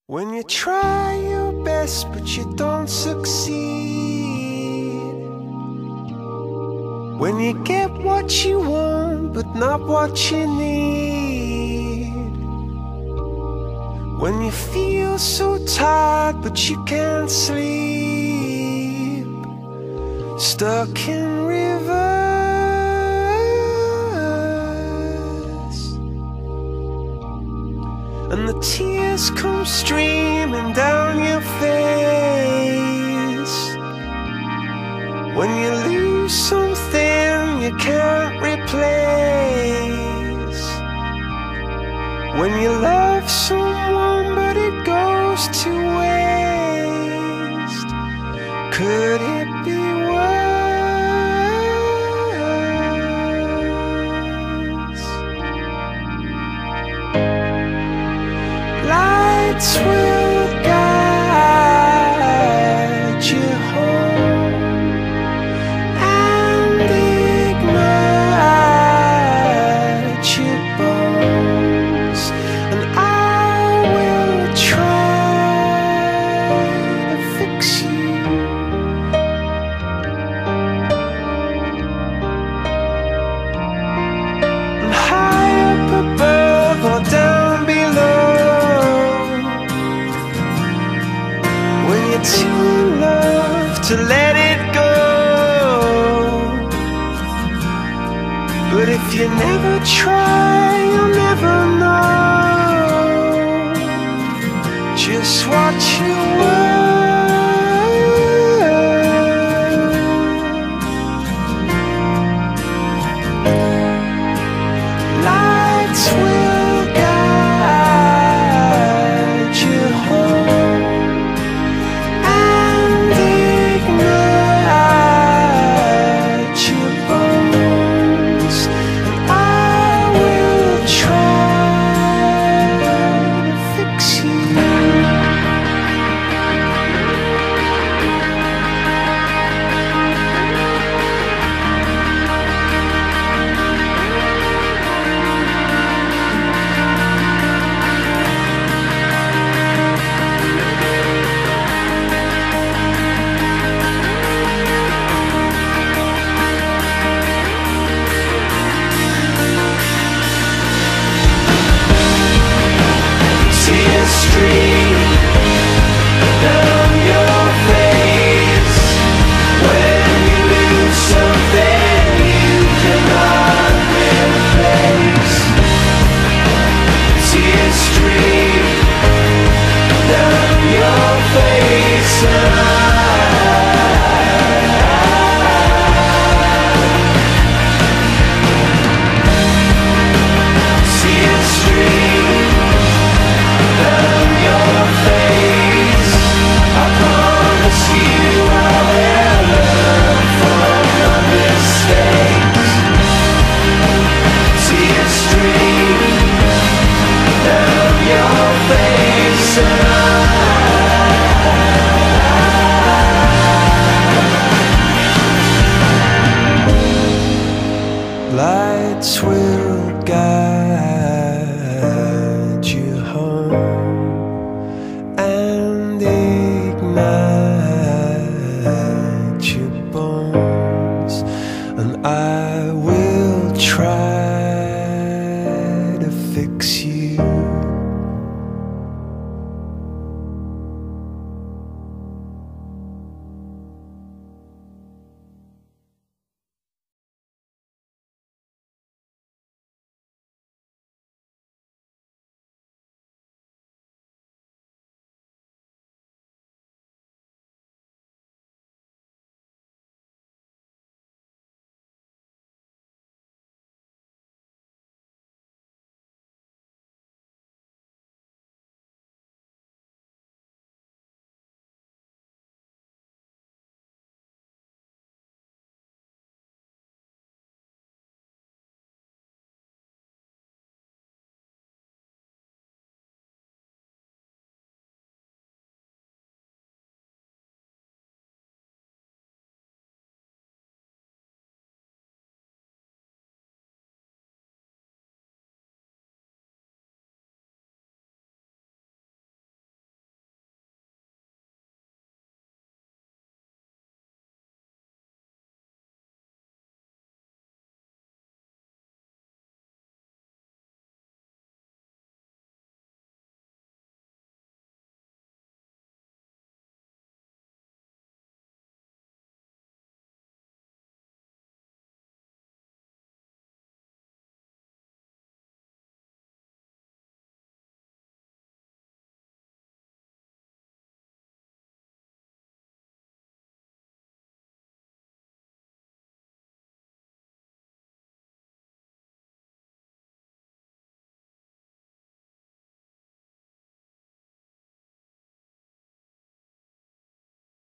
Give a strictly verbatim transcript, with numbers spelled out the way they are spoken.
When you try your best but you don't succeed, when you get what you want but not what you need, when you feel so tired but you can't sleep, stuck in rivers, and the tears come streaming down your face, when you lose something you can't replace, when you love someone but it goes to waste, could it be worse? Lights will guide you home and ignite your bones, and I will try to fix you. And high up above or down below, when you're too in love to let it go. But if you never try, you'll never know just what you were. Lights will guide you home and ignite your bones, and I will try to fix you. Tears stream down your face when you lose something you cannot replace. Tears stream down your face, and I